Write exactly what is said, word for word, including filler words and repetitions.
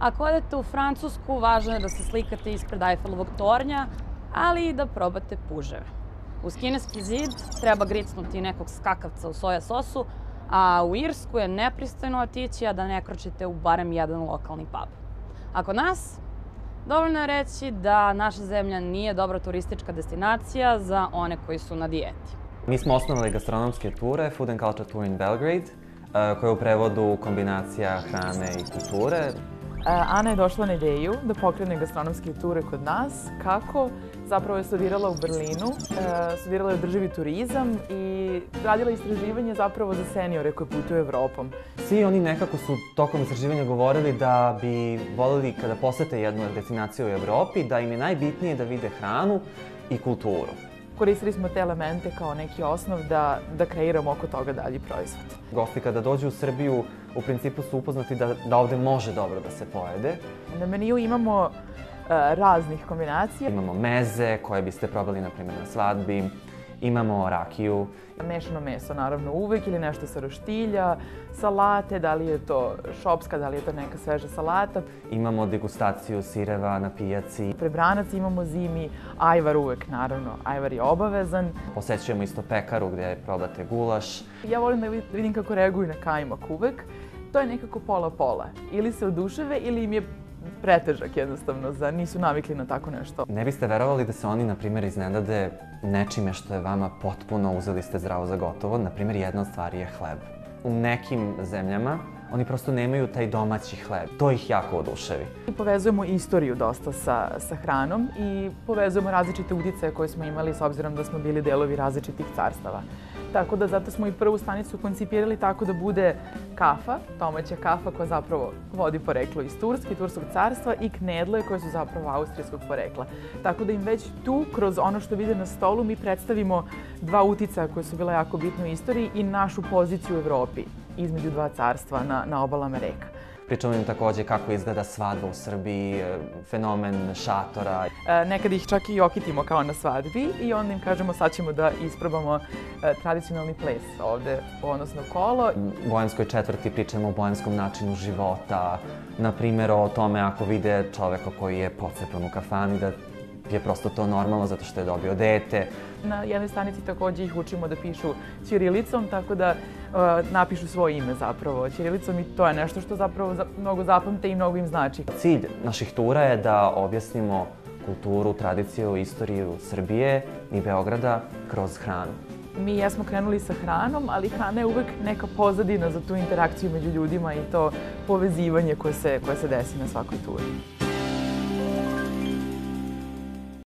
Ako odete u Francusku, važno je da se slikate ispred Eiffelovog tornja, ali i da probate puževe. Uz kineski zid treba gricnuti nekog skakavca u soja sosu, a u Irsku je nepristojno otići, a da ne kročite u barem jedan lokalni pub. A kod nas, dovoljno je reći da naša zemlja nije dobra turistička destinacija za one koji su na dijeti. Mi smo osnovali gastronomske ture, Food and Culture Tour in Belgrade, koja je u prevodu kombinacija hrane i kulture. Ana je došla na ideju da pokrene gastronomske ture kod nas. Kako? Zapravo je studirala u Berlinu, studirala je održivi turizam i radila istraživanje zapravo za seniore koji putuju Evropom. Svi oni nekako su tokom istraživanja govorili da bi voljeli kada posete jednu destinaciju u Evropi, da im je najbitnije da vide hranu i kulturu. Koristili smo te elemente kao neki osnov da, da kreiramo oko toga dalji proizvod. Gosti kada dođu u Srbiju u principu su upoznati da, da ovde može dobro da se pojede. Na meniju imamo uh, raznih kombinacija. Imamo meze koje biste probali na primjer na svadbi, imamo rakiju. Mešano meso naravno uvek ili nešto sa roštilja, salate, da li je to šopska, da li je to neka sveža salata. Imamo degustaciju sireva na pijaci. Prebranac imamo zimi, ajvar uvek naravno, ajvar je obavezan. Posećujemo isto pekaru gdje probate gulaš. Ja volim da vidim kako reaguju na kajmak uvek. To je nekako pola-pola. Ili se oduševe ili im je pretežak jednostavno, za nisu navikli na tako nešto. Ne biste verovali da se oni, na primjer, iznenade nečime što je vama potpuno uzeli ste zdravo za gotovo. Na primjer, jedna od stvari je hleb. U nekim zemljama oni prosto nemaju taj domaći hleb. To ih jako oduševi. Povezujemo istoriju dosta sa, sa hranom i povezujemo različite uticaje koje smo imali s obzirom da smo bili delovi različitih carstava. Tako da zato smo i prvu stanicu koncipirali tako da bude kafa, domaća kafa koja zapravo vodi poreklo iz Turske, Turskog carstva i knedle koje su zapravo austrijskog porekla. Tako da im već tu, kroz ono što vide na stolu, mi predstavimo dva uticaja koje su bila jako bitne u istoriji i našu poziciju u Evropi između dva carstva na, na obalama reka. Pričamo im također kako izgleda svadba u Srbiji, fenomen šatora. E, nekad ih čak i okitimo kao na svadbi i onda im kažemo sad ćemo da isprobamo e, tradicionalni ples ovde, odnosno kolo. U bojanskoj četvrti pričamo o bojanskom načinu života, na primjer o tome ako vide čoveka koji je pocepan u kafani, da je prosto to normalno zato što je dobio dete. Na jednoj stanici također ih učimo da pišu ćirilicom, tako da uh, napišu svoje ime zapravo ćirilicom i to je nešto što zapravo za, mnogo zapamte i mnogo im znači. Cilj naših tura je da objasnimo kulturu, tradiciju, istoriju Srbije i Beograda kroz hranu. Mi jesmo krenuli sa hranom, ali hrana je uvek neka pozadina za tu interakciju među ljudima i to povezivanje koje se, koje se desi na svakoj turi.